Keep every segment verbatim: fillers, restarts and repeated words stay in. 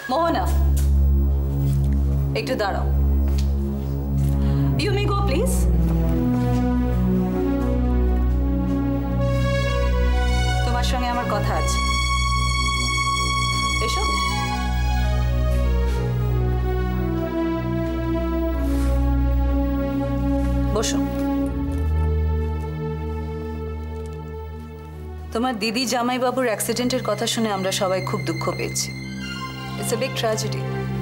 মোহনা, একটু দাঁড়াও। You may go please. তোমার সঙ্গে আমার কথা আছে, এসো। বসো। তোমার দিদি জামাইবাবুর অ্যাক্সিডেন্টের কথা শুনে আমরা সবাই খুব দুঃখ পেয়েছি। It's a big tragedy.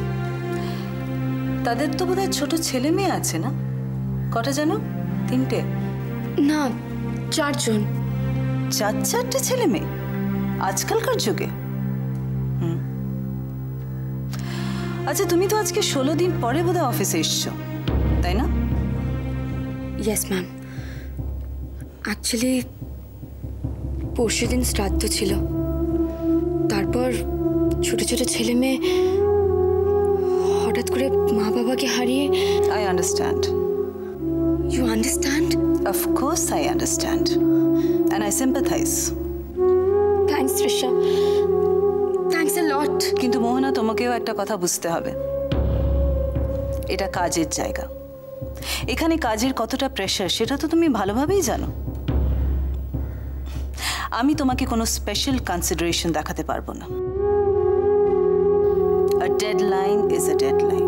তাদের তো বোধহয় ছোট ছেলে মেয়ে আছে না? কটা জানো? তিনটে? না, চারজন। চার চারটে ছেলে মেয়ে আজকালকার যুগে? হুম। আচ্ছা, তুমি তো আজকে ষোলো দিন পরে বোধহয় অফিসে এসছো, তাই না? Yes ma'am. অ্যাকচুয়ালি পরশু দিন শ্রাদ্ধ ছিল, তারপর ছোট ছোট ছেলে মেয়ে হঠাৎ করে মা বাবাকে হারিয়ে। I understand. You understand? Of course I understand and I sympathise. Thanks Trisha, thanks a lot. কিন্তু মোহনা, তোমাকেও একটা কথা বুঝতে হবে, এটা কাজের জায়গা। এখানে কাজের কতটা প্রেশার সেটা তো তুমি ভালোভাবেই জানো। আমি তোমাকে কোনো স্পেশাল কনসিডারেশন দেখাতে পারবো না। A deadline is a deadline.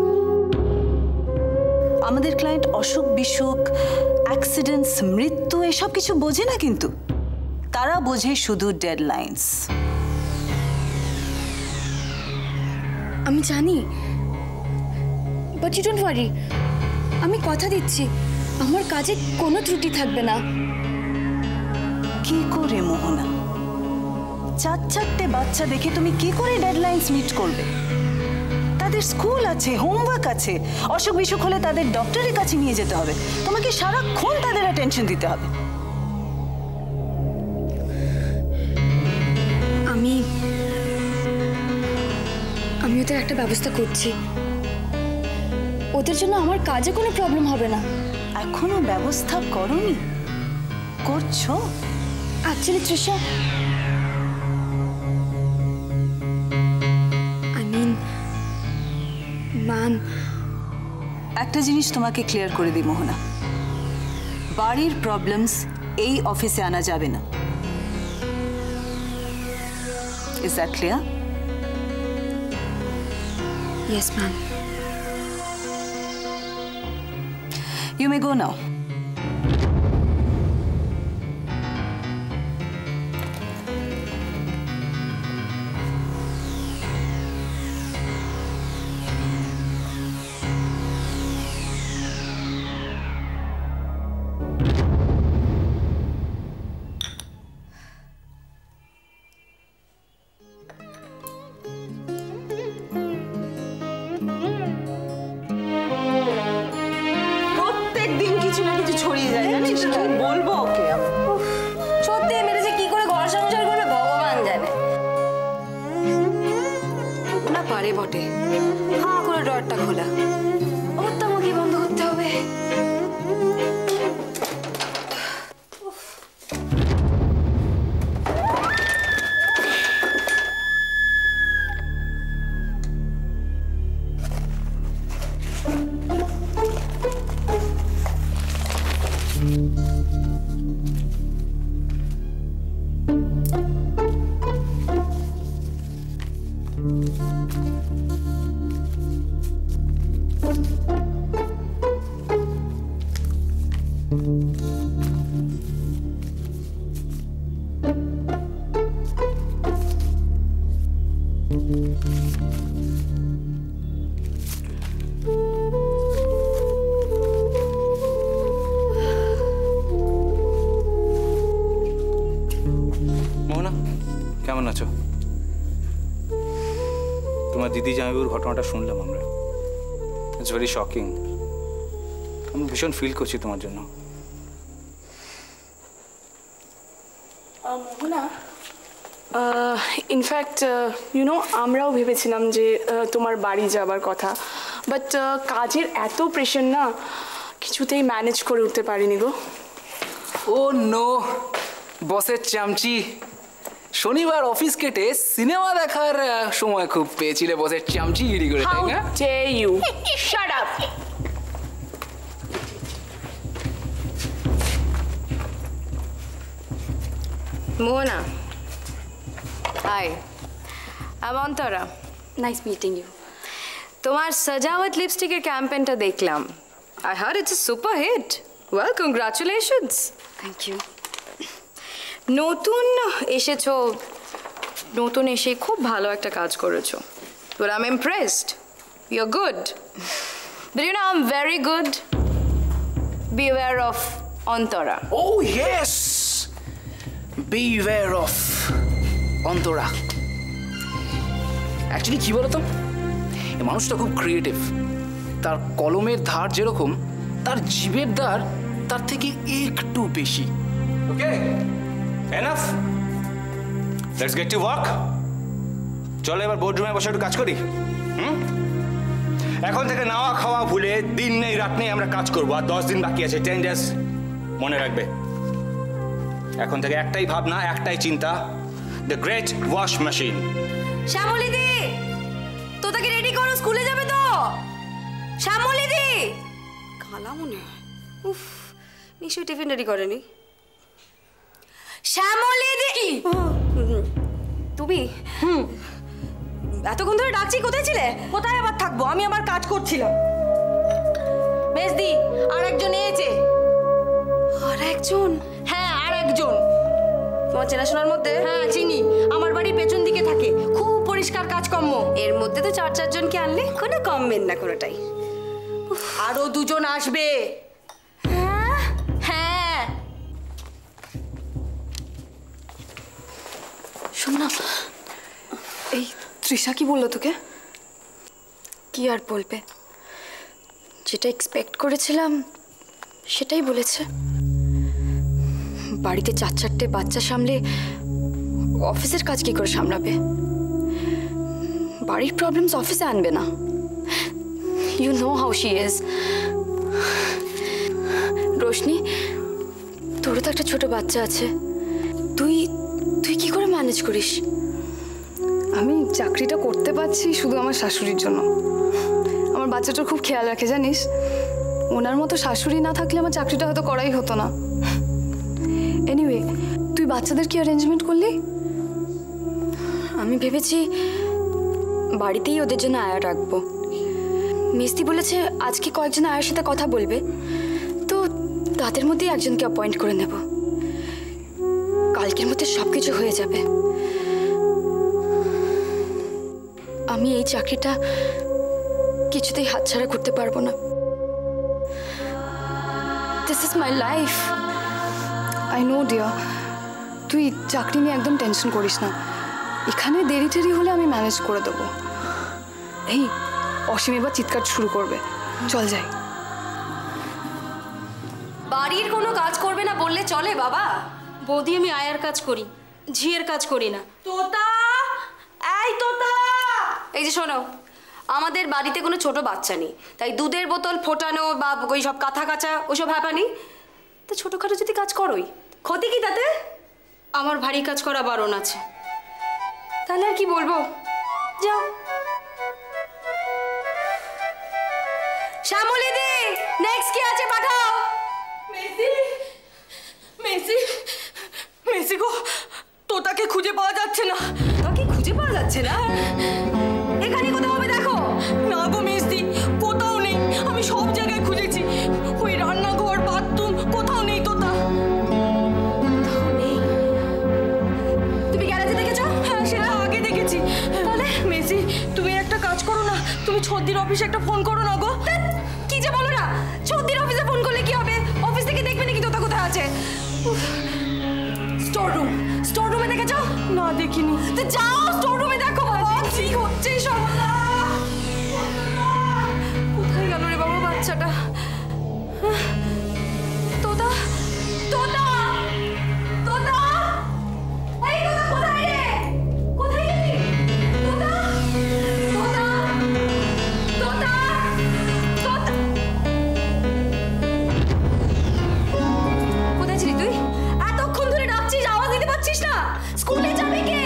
আমাদের ক্লায়েন্ট অসুখ বিসুখ, অ্যাক্সিডেন্টস, মৃত্যু এসব কিছু বোঝে না, কিন্তু তারা বোঝে শুধু ডেডলাইনস। আমি জানি, বাট ইউ ডোন্ট ওয়ারি। আমি কথা দিচ্ছি আমার কাজে কোনো ত্রুটি থাকবে না। কি করে মোহনা? চার চারটে বাচ্চা দেখে তুমি কি করে ডেডলাইনস মিট করবে? তাদের স্কুল আছে, হোমওয়ার্ক আছে, অসুখ বিসুখ হলে তাদের ডক্টরের কাছে নিয়ে যেতে হবে, তোমাকে সারাক্ষণ তাদের অ্যাটেনশন দিতে হবে। আমি আমি ওদের একটা ব্যবস্থা করছি, ওদের জন্য আমার কাজে কোনো প্রবলেম হবে না। এখনো ব্যবস্থা করোনি? করছো? Actually Trisha, I mean ma'am, একটা জিনিস তোমাকে ক্লিয়ার করে দিই মোহনা, বাড়ির প্রবলেমস এই অফিসে আনা যাবে না। Is that clear? Yes ma'am. You may go now. বলবো ওকে সত্যি মেরেছে, কি করে ঘর সংসার করবে ভগবান জানে। না পারে বটে, হা করে ডরটা খোলা, ওর তো আমাকে বন্ধ করতে হবে। মোহনা, কেমন আছো? তোমার দিদি জামাইবাবুর ঘটনাটা শুনলাম আমরা। It's very shocking. আমি ভীষণ ফিল করছি তোমার জন্য। মোহনা, ইনফ্যাক্ট ইউ নো আমরাও ভেবেছিলাম যে তোমার বাড়ি যাবার কথা, বাট কাজের এত প্রেশার না, কিছুতেই ম্যানেজ করে উঠতে পারিনি গো। ও নো, বসের চামচি শনিবার অফিস কেটে সিনেমা দেখার সময় খুব পেয়েছিলে বসে চামচিগিরি করে, তাই How না? dare you? Shut up! Mona. Hi. I'm Antara. Nice meeting you. তোমার সজাওয়াত লিপস্টিকের ক্যাম্পেইনটা দেখলাম। I heard it's a super hit. Well, congratulations. Thank you. নতুন এসেছো, নতুন এসে খুব ভালো একটা কাজ করেছো। But I'm impressed. You're good. But you know, I'm very good. Beware of Antara. Oh yes, beware of Antara. Actually কি বলতো, এই মানুষটা খুব ক্রিয়েটিভ। তার কলমের ধার যেরকম, তার জিভের ধার তার থেকে একটু বেশি। Okay, enough, let's get to work. চলো এবার বোর্ডরুমে বসে একটু কাজ করি। হুম, এখন থেকে নাওয়া খাওয়া ভুলে দিন নেই রাত নেই আমরা কাজ করবো। আর দশ দিন বাকি আছে, টেন ডেজ। মনে রাখবে, এখন থেকে একটাই ভাবনা, একটাই চিন্তা, the great wash machine. Shyamali di, তোতাকে রেডি করো, স্কুলে যাবে তো। শ্যামলী দি, কালা মনে হয়। উফ, নিশ্চয়ই টিফিন রেডি করেনি। শ্যামলী দি, তুমি? হুম, এতক্ষণ ধরে ডাকছি, কোথায় ছিলে? কোথায় আবার থাকবো, আমি আমার কাজ করছিলাম। মেজদি, আর একজন এসেছে। আর একজন? হ্যাঁ, আর একজন। তোমার চেনাশোনার মধ্যে? হ্যাঁ, চিনি। আমার বাড়ির পেছন দিকে থাকে, খুব পরিষ্কার কাজকর্ম। এর মধ্যে তো চার চারজনকে আনলে কোনো কমবেন না কোনোটাই। আরো দুজন আসবে। হ্যাঁ হ্যাঁ, শোন না, এই তৃষা কি বললো তোকে? কি আর বলবে, যেটা এক্সপেক্ট করেছিলাম সেটাই বলেছে। বাড়িতে চার চারটে বাচ্চা সামলে অফিসের কাজ কি করে সামলাবে? বাড়ির প্রবলেমস অফিসে আনবে না। You know how she is. Roshni, তোরও তো একটা ছোট বাচ্চা আছে, তুই তুই কি করে ম্যানেজ করিস? আমি চাকরিটা করতে পারছি শুধু আমার শাশুড়ির জন্য। আমার বাচ্চাটার খুব খেয়াল রাখে, জানিস। ওনার মতো শাশুড়ি না থাকলে আমার চাকরিটা হয়তো করাই হতো না। এনিওয়ে, তুই বাচ্চাদের কি অ্যারেঞ্জমেন্ট করলি? আমি ভেবেছি বাড়িতেই ওদের জন্য আয়া রাখবো। মিস্তি বলেছে আজকে কয়েকজন আয়ার সাথে কথা বলবে, তো তাদের মধ্যেই একজনকে অ্যাপয়েন্ট করে নেব। কালকের মধ্যে সব কিছু হয়ে যাবে। আমি এই চাকরিটা কিছুতেই হাতছাড়া করতে পারবো না। This is my life. I know dear, তুই চাকরি নিয়ে একদম টেনশন করিস না। এখানে দেরি টেরি হলে আমি ম্যানেজ করে দেবো। এই অসীম এবার চিৎকার শুরু করবে, চল যাই। বাড়ির কোনো কাজ করবে না বললে চলে বাবা? বৌদি, আমি আয়ার কাজ করি, ঝিয়ের কাজ করি না। তোতা, এই তোতা, এই যে শোনো, আমাদের বাড়িতে কোনো ছোট বাচ্চা নেই, তাই দুধের বোতল ফোটানো বা ওই সব কাঁথা কাচা ওইসব হ্যাপানি। তো ছোটোখাটো যদি কাজ করোই, ক্ষতি কি তাতে? আমার ভারী কাজ করা বারণ আছে। তাহলে আর কি বলবো, যাও। শ্যামলী দি, নেক্সট কি আছে পাঠাও। মেসি, মেসি, মেসি গো, তোতাকে খুঁজে পাওয়া যাচ্ছে না। তোকে খুঁজে পাওয়া যাচ্ছে না? এখানে কোথাও হবে দেখো। না গো মেসি, কোথাও নেই। আমি সব জায়গায় খুঁজেছি, ওই রান্নাঘর, বাথরুম, কোথাও নেই তোতা। তুমি গ্যারেজে দেখেছো? হ্যাঁ, সেটা আগে দেখেছি। তাহলে মেসি, তুমি একটা কাজ করো না, তুমি ছদ্দির অফিসে একটা ফোন করো না গো। কি যে বলো না, ছদ্দির অফিসে ফোন করলে কি হবে? অফিস থেকে দেখবে নাকি তোতা কোথায় আছে? স্টোর রুম, স্টোর রুমে দেখেছো? না, দেখিনি। তো যাও স্টোর রুমে দেখো। বাবা, কি হচ্ছে সব? কোথায় গেল রে বাবা বাচ্চাটা? তোতা, তোতা, তোতা, এই তোতা কোথায় রে? কোথায় গেলি? তোতা, তোতা, তোতা, তোতা। কোথায় ছিলি তুই? এতক্ষণ ধরে ডাকছিস, আওয়াজ দিতে পারছিস না? স্কুলে যাবে কে?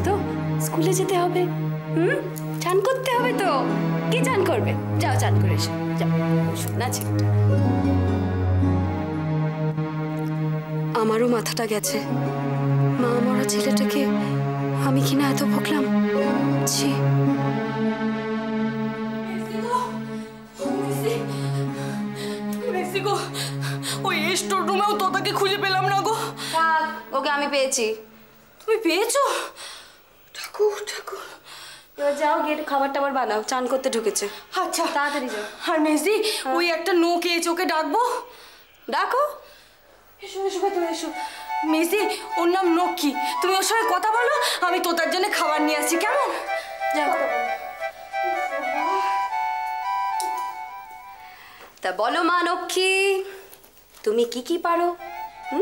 তো স্কুলে যেতে হবে। হুম, চান করতে হবে তো। কে চান করবে? যাও চান করে এসো, যাও। শোনা ছেলেটা, আমারও মাথাটা গেছে। মা মরা ছেলেটাকে আমি কিনা এত বকলাম। ছি। ওই স্টোর রুমেও তোতাকে খুঁজে পেলাম না গো। ওকে আমি পেয়েছি। তুমি পেয়েছো? ঠাকুর ঠাকুর। এবার যাও গিয়ে খাবার টাবার বানাও, চান করতে ঢুকেছে। আচ্ছা তাড়াতাড়ি যাও। আর মেজদি ওই একটা নোক এসে ওকে ডাকবো। ডাকো। এসো এসো ভেতরে এসো। মেজদি ওর নাম নক্ষী, তুমি ওর সঙ্গে কথা বলো, আমি তোতার জন্য খাবার নিয়ে আসছি, কেমন? যাও। তা বলো মা লক্ষ্মী, তুমি কি কি পারো? হুম?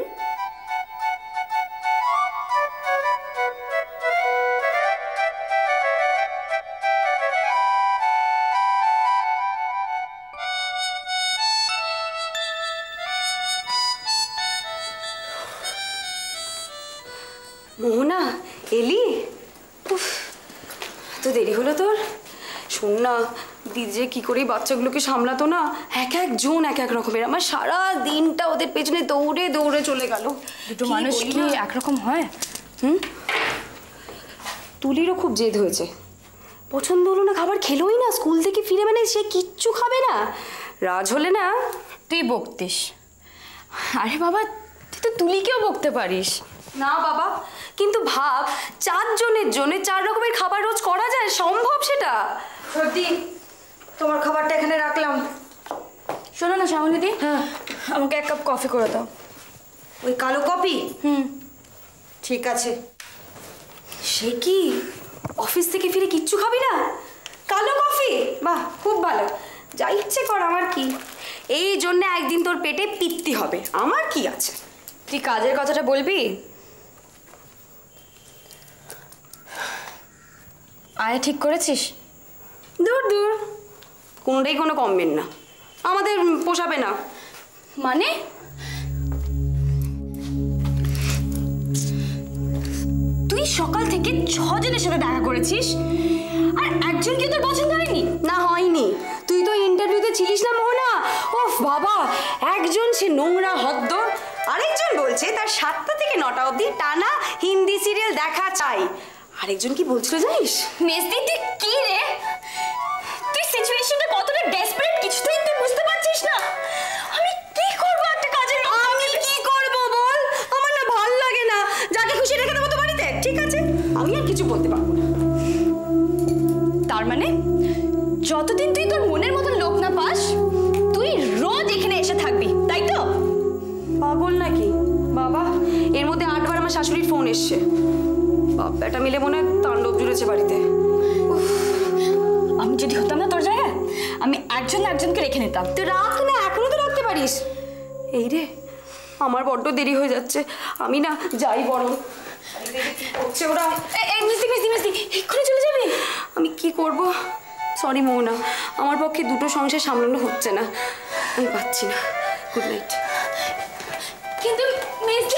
মোহনা এলি? উফ, তো দেরি হলো তোর। শোন না, দিদি যে কি করে বাচ্চাগুলোকে সামলাতো না, এক একজন এক এক রকমের। আমার সারা দিনটা ওদের পেছনে দৌড়ে দৌড়ে চলে গেল। দুটো মানুষ কি একরকম হয়? হুম, তুলিরও খুব জেদ হয়েছে। পছন্দ হলো না, খাবার খেলোই না। স্কুল থেকে ফিরে মানে সে কিচ্ছু খাবে না। রাজ হলে না তুই বকতিস। আরে বাবা, তুই তো তুলিকেও বকতে পারিস। না বাবা, কিন্তু ভাব চারজনের জন্য চার রকমের খাবার রোজ করা যায়? সম্ভব সেটা? সত্যি তোমার খাবারটা এখানে রাখলাম। শোনো না শ্যামলিদি, হ্যাঁ, আমাকে এক কাপ কফি করে দাও। ওই কালো কপি? হুম। ঠিক আছে। সে কি, অফিস থেকে ফিরে কিচ্ছু খাবি না? কালো কফি? বাহ, খুব ভালো। যা ইচ্ছে কর, আমার কি। এই জন্য একদিন তোর পেটে পিত্তি হবে, আমার কি আছে। তুই কাজের কথাটা বলবি? আয় ঠিক করেছিস? দূর দূর, কোনোটাই কোনো কমবেন না, আমাদের পোষাবে না। মানে? তুই সকাল থেকে ছজনের সাথে দেখা করেছিস আর একজন কি তোর পছন্দ হয়নি? না হয়নি, তুই তো ইন্টারভিউতে ছিলিস না মোহনা। ওফ বাবা, একজন সে নোংরা হদ্দর, আরেকজন বলছে তার সাতটা থেকে নটা অবধি টানা হিন্দি সিরিয়াল দেখা চাই। আরেকজন কি বলছিল জানিস? মেজদি, তুই কি রে? তুই সিচুয়েশনটা কতটা ডেসপারেট কিছুতেই তুই বুঝতে পারছিস না? আমি কি করব একটা কাজের লোক? আমি কি করব বল? আমার না ভাল লাগে না। যাকে খুশি রেখে দেবো তো বাড়িতে, ঠিক আছে? আমি আর কিছু বলতে পারবো না। তার মানে যতদিন তুই তোর মনের মতন লোক না পাস, তুই রোজ এখানে এসে থাকবি, তাই তো? পাগল নাকি বাবা? এর মধ্যে আটবার আমার শাশুড়ির ফোন এসছে। বাপ বেটা মিলে মনে হয় তাণ্ডব জুড়েছে বাড়িতে। আমি যদি হতাম না তোর জায়গায়, আমি একজন না একজনকে রেখে নিতাম। তুই রাখ না, এখনো তো রাখতে পারিস। এই রে, আমার বড্ড দেরি হয়ে যাচ্ছে, আমি না যাই বরং। হচ্ছে ওরা। এই মিস্তি মিস্তি মিস্তি এক্ষুনি চলে যাবি? আমি কি করব? সরি মোহনা, আমার পক্ষে দুটো সংসার সামলানো হচ্ছে না, আমি পাচ্ছি না। Good night. কিন্তু মিস্তি,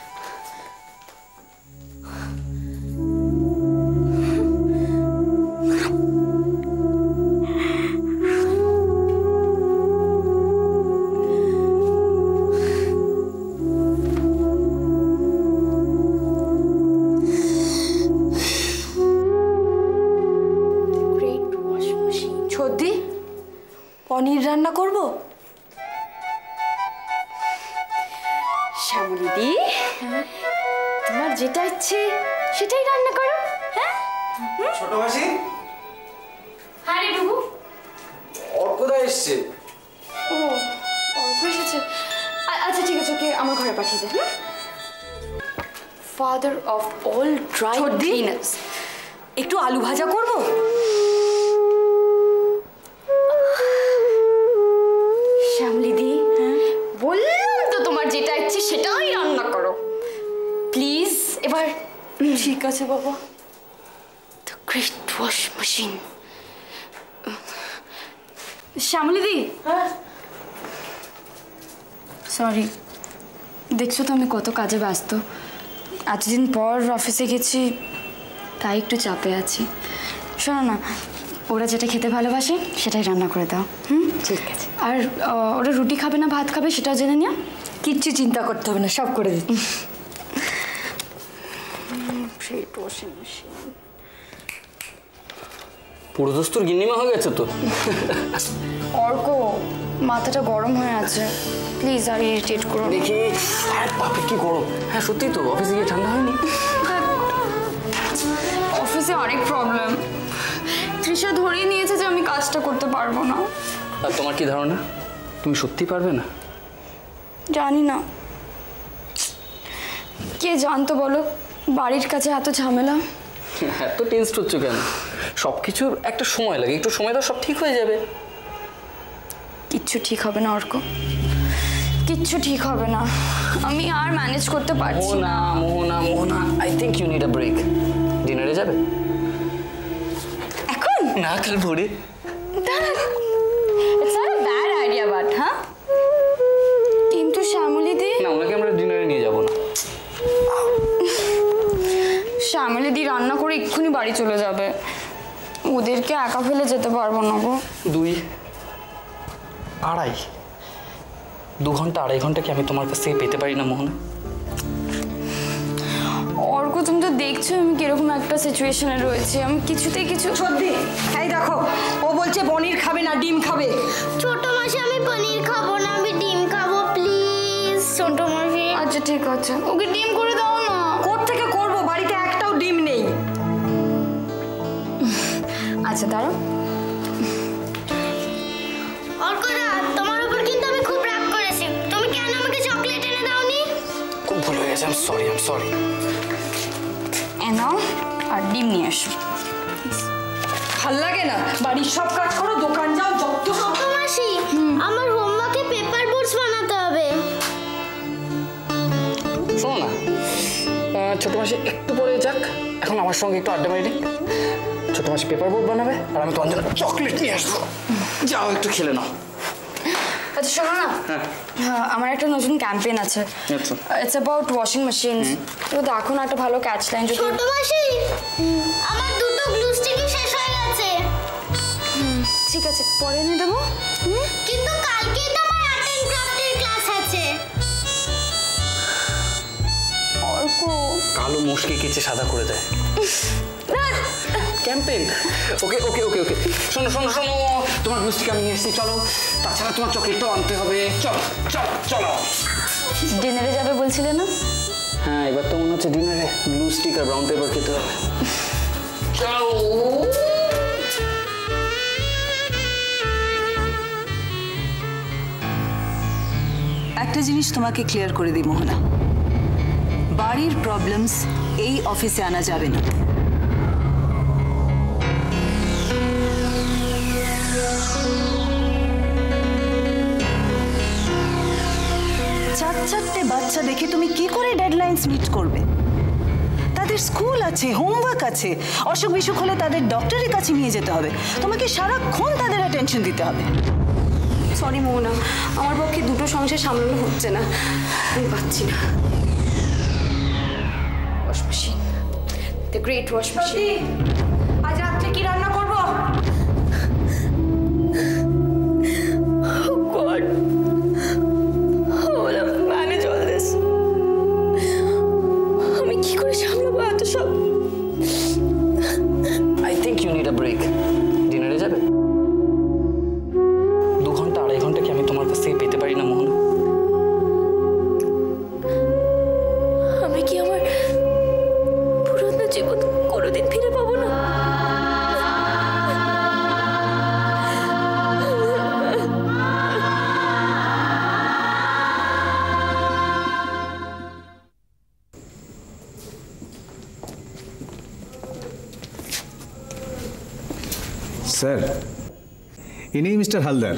সত্যি পনির রান্না করব? শ্যামলিদি, তোমার যেটা ইচ্ছে সেটাই রান্না করো। হ্যাঁ ছোট মাসি, হ্যাঁ রে ডুবু। অর্কদা এসছে। ও, অল্প এসেছে। আ- আচ্ছা ঠিক আছে, ওকে আমার ঘরে পাঠিয়ে দে। Father of all dry cleaners. একটু আলু ভাজা করব? শ্যামলিদি, বললাম তো তোমার যেটা ইচ্ছে সেটাই রান্না করো প্লিজ। এবার ঠিক আছে বাবা। The great wash machine. Shyamalidi, sorry, দেখছো তো আমি কত কাজে ব্যস্ত। এতদিন পর অফিসে গেছি, তাই একটু চাপে আছি। শোনো না, ওরা যেটা খেতে ভালোবাসে সেটাই রান্না করে দাও। হুম, ঠিক আছে। আর আহ, ওরা রুটি খাবে না ভাত খাবে সেটাও জেনে নিও। কিচ্ছু চিন্তা করতে হবে না, সব করে দিচ্ছি। পুরো দোস্তুর গিন্নিমা হয়ে গেছে তো। অর্ক, মাথাটা গরম হয়ে আছে, প্লিজ আর ইরিটেট করো না। দেখি বাপরে কি গরম। হ্যাঁ সত্যি তো, অফিসে গিয়ে ঠান্ডা হয়নি? অফিসে অনেক প্রবলেম। তৃষা ধরিয়ে নিয়েছে যে আমি কাজটা করতে পারবো না। আর তোমার কি ধারণা, তুমি সত্যি পারবে না? জানি না, কে জানতো বলো, বাড়ির কাছে এত ঝামেলা। এত টেন্স হচ্ছে কেন? সব কিছুর একটা সময় লাগে, একটু সময় দাও, সব ঠিক হয়ে যাবে। কিচ্ছু ঠিক হবে না অর্ক, কিচ্ছু ঠিক হবে না। আমি আর ম্যানেজ করতে পারছি না। Mohona Mohona Mohona I think you need a break. ডিনারে যাবে? এখন না, কাল ভোরে। It's not a bad idea but হ্যাঁ, কিন্তু শ্যামলী দি, না, ওনাকে আমরা ডিনারে নিয়ে যাবো না। শ্যামলী দি রান্না করে এক্ষুনি বাড়ি চলে যাবে, ওদেরকে একা ফেলে যেতে পারবো না গো। দুই আড়াই দু ঘন্টা আড়াই ঘন্টা কি আমি তোমার কাছ থেকে পেতে পারি না মোহনা? অর্ক, তুমি তো দেখছো আমি কিরকম একটা সিচুয়েশনে রয়েছে, আমি কিছুতেই কিছু। সত্যি, এই দেখো, ও বলছে পনির খাবে না, ডিম খাবে। ছোট মাসি আমি পনির খাবো না, আমি ডিম খাবো প্লিজ। ছোট মাসি আচ্ছা ঠিক আছে, ওকে ডিম করে দাও না। কোত্থেকে করবো, বাড়িতে একটাও ডিম নেই। আচ্ছা দাঁড়াও, অর্কদা তোমার উপর কিন্তু আমি খুব রাগ করেছি, তুমি কেন আমাকে চকলেট এনে দাওনি? খুব ভুল হয়ে গেছে, I am sorry I am sorry. এ নাও, আর ডিম নিয়ে এসো। ভাল লাগে না, বাড়ির সব কাজ করো, দোকান যাও, যত সব। ছোট মাসি আমার হোমওয়ার্কে পেপার বোর্ডস বানাতে হবে। শোনো না, আহ, ছোট মাসি একটু পরে যাক, এখন আমার সঙ্গে একটু আড্ডা মারি। ছোট মাসি পেপার বোর্ড বানাবে আর আমি তোমার জন্য চকলেট নিয়ে আসবো, যাও একটু খেলে নাও। আচ্ছা শোনো না, হ্যাঁ, আমার একটা নতুন ক্যাম্পেইন আছে। আচ্ছা। It's about washing machines. তো দেখো না একটা ভালো ক্যাচ লাইন যদি। ছোট মাসি আমার দুটো গ্লু স্টিকই শেষ হয়ে গেছে। ঠিক আছে, পরে এনে দেবো। কিন্তু কালকেই তো আমার আর্ট এন্ড ক্রাফটের ক্লাস আছে। অর্ক, কালো মুশকে কেচে সাদা করে দেয় ক্যাম্পেইন। ওকে ওকে ওকে ওকে শোনো শোনো শোনো, তোমার মিষ্টি আমি নিয়ে এসেছি, চলো। তাছাড়া তোমার চকলেটটাও আনতে হবে, চলো চলো চলো। ডিনারে যাবে বলছিলে না? হ্যাঁ, এবার তো মনে হচ্ছে ডিনারে ব্লু স্টিক আর ব্রাউন পেপার খেতে হবে। চলো। একটা জিনিস তোমাকে ক্লিয়ার করে দিই মোহনা, বাড়ির প্রবলেমস এই অফিসে আনা যাবে না। চার চারটে বাচ্চা দেখে তুমি কি করে ডেডলাইনস মিট করবে? তাদের স্কুল আছে, হোমওয়ার্ক আছে, অসুখ বিসুখ হলে তাদের ডক্টরের কাছে নিয়ে যেতে হবে, তোমাকে সারাক্ষণ তাদের অ্যাটেনশন দিতে হবে। সরি মোহনা, আমার পক্ষে দুটো সংসার সামলানো হচ্ছে না, আমি পাচ্ছি না। Wash machine, the great wash machine. আজ রাত্রে কি রান্না করবো? God, how will I manage all this? আমি কি করে সামলাবো এত সব? I think you need a break. ডিনারে যাবে? দু ঘন্টা আড়াই ঘন্টা কি আমি তোমার কাছ থেকে পেতে পারি না মোহনা? আমি কি আমার পুরনো জীবন কোনোদিন ফিরে পাবো না? স্যার, ইনি মিস্টার হালদার।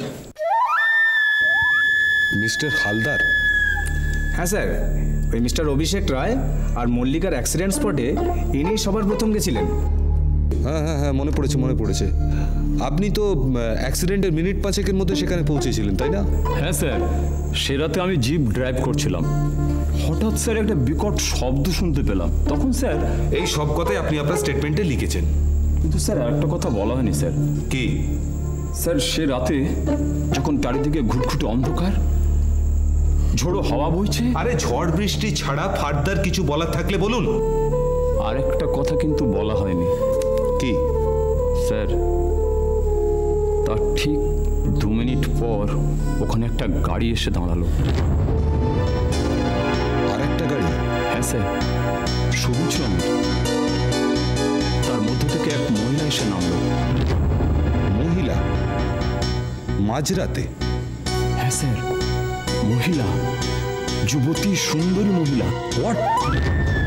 মিস্টার হালদার? হ্যাঁ স্যার, ওই মিস্টার অভিষেক রায় আর মল্লিকার অ্যাক্সিডেন্ট স্পটে ইনি সবার প্রথম গেছিলেন। হ্যাঁ হ্যাঁ হ্যাঁ মনে পড়েছে মনে পড়েছে আপনি তো অ্যাক্সিডেন্টের মিনিট পাঁচেকের মধ্যে সেখানে পৌঁছেছিলেন, তাই না? হ্যাঁ স্যার, সে রাতে আমি জিপ ড্রাইভ করছিলাম। হঠাৎ স্যার একটা বিকট শব্দ শুনতে পেলাম, তখন স্যার এই সব কথাই আপনি আপনার স্টেটমেন্টে লিখেছেন। কিন্তু স্যার একটা কথা বলা হয়নি স্যার। কি? স্যার সে রাতে যখন চারিদিকে ঘুটঘুটে অন্ধকার, ঝোড়ো হাওয়া বইছে। আরে ঝড় বৃষ্টি ছাড়া ফার্দার কিছু বলার থাকলে বলুন। আর একটা কথা কিন্তু বলা হয়নি। কি? স্যার তার ঠিক দু মিনিট পর ওখানে একটা গাড়ি এসে দাঁড়ালো। আর একটা গাড়ি? হ্যাঁ স্যার, সবুজ রঙের। তার মধ্যে থেকে এক মহিলা এসে নামলো। মহিলা? মাঝরাতে? হ্যাঁ স্যার, মহিলা, যুবতী সুন্দরী মহিলা। হোয়াট?